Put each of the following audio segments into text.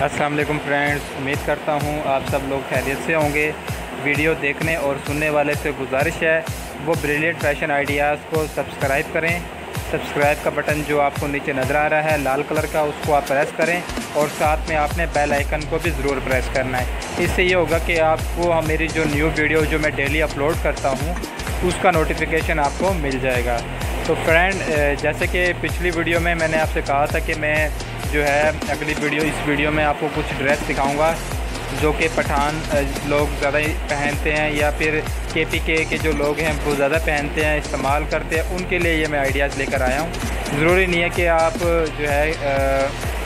अस्सलाम वालेकुम फ्रेंड्स, उम्मीद करता हूँ आप सब लोग खैरियत से होंगे। वीडियो देखने और सुनने वाले से गुजारिश है वो ब्रिलियंट फैशन आइडियाज़ को सब्सक्राइब करें। सब्सक्राइब का बटन जो आपको नीचे नज़र आ रहा है लाल कलर का, उसको आप प्रेस करें और साथ में आपने बेल आइकन को भी ज़रूर प्रेस करना है। इससे ये होगा कि आपको मेरी जो न्यू वीडियो जो मैं डेली अपलोड करता हूँ उसका नोटिफिकेशन आपको मिल जाएगा। तो फ्रेंड, जैसे कि पिछली वीडियो में मैंने आपसे कहा था कि मैं जो है अगली वीडियो इस वीडियो में आपको कुछ ड्रेस दिखाऊंगा जो कि पठान लोग ज़्यादा पहनते हैं या फिर KPK के जो लोग हैं वो ज़्यादा पहनते हैं, इस्तेमाल करते हैं। उनके लिए ये मैं आइडियाज़ लेकर आया हूँ। ज़रूरी नहीं है कि आप जो है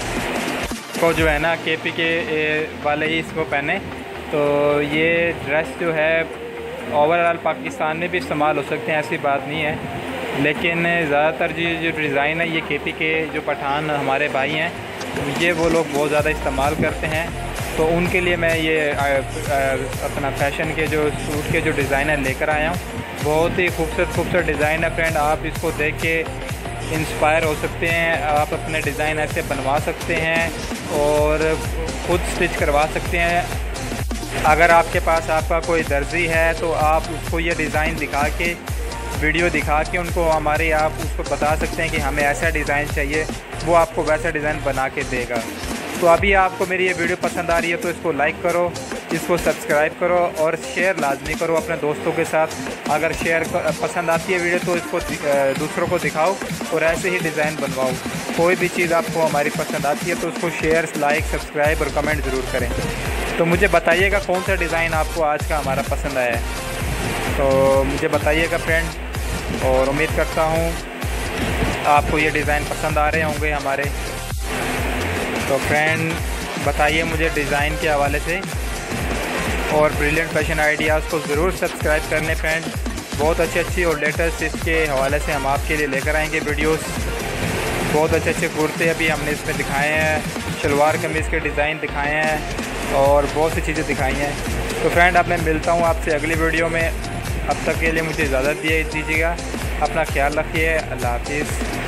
को जो है ना KPK वाले ही इसको पहने। तो ये ड्रेस जो है ओवरऑल पाकिस्तान में भी इस्तेमाल हो सकते हैं, ऐसी बात नहीं है। लेकिन ज़्यादातर जो डिज़ाइन है ये KPK जो पठान हमारे भाई हैं ये वो लोग बहुत ज़्यादा इस्तेमाल करते हैं। तो उनके लिए मैं ये अपना फैशन के जो सूट के जो डिज़ाइन है लेकर आया हूँ। बहुत ही खूबसूरत डिज़ाइन है फ्रेंड। आप इसको देख के इंस्पायर हो सकते हैं, आप अपने डिज़ाइन ऐसे बनवा सकते हैं और ख़ुद स्टिच करवा सकते हैं। अगर आपके पास आपका कोई दर्जी है तो आप उसको ये डिज़ाइन दिखा के वीडियो दिखा के उनको हमारे आप उसको बता सकते हैं कि हमें ऐसा डिज़ाइन चाहिए, वो आपको वैसा डिज़ाइन बना के देगा। तो अभी आपको मेरी ये वीडियो पसंद आ रही है तो इसको लाइक करो, इसको सब्सक्राइब करो और शेयर लाजमी करो अपने दोस्तों के साथ। अगर पसंद आती है वीडियो तो इसको दूसरों को दिखाओ और ऐसे ही डिज़ाइन बनवाओ। कोई भी चीज़ आपको हमारी पसंद आती है तो उसको शेयर, लाइक, सब्सक्राइब और कमेंट ज़रूर करें। तो मुझे बताइएगा कौन सा डिज़ाइन आपको आज का हमारा पसंद आया है, तो मुझे बताइएगा फ्रेंड। और उम्मीद करता हूँ आपको ये डिज़ाइन पसंद आ रहे होंगे हमारे। तो फ्रेंड बताइए मुझे डिज़ाइन के हवाले से, और ब्रिलियंट फैशन आइडियाज़ को ज़रूर सब्सक्राइब कर लें फ्रेंड। बहुत अच्छी और लेटेस्ट इसके हवाले से हम आपके लिए लेकर आएंगे वीडियोस। बहुत अच्छे कुर्ते अभी हमने इसमें दिखाए हैं, शलवार कमीज़ के डिज़ाइन दिखाए हैं और बहुत सी चीज़ें दिखाई हैं। तो फ्रेंड अब मैं मिलता हूँ आपसे अगली वीडियो में। अब तक के लिए मुझे इजाज़त दीजिएगा। अपना ख्याल रखिए। अल्लाह हाफिज़।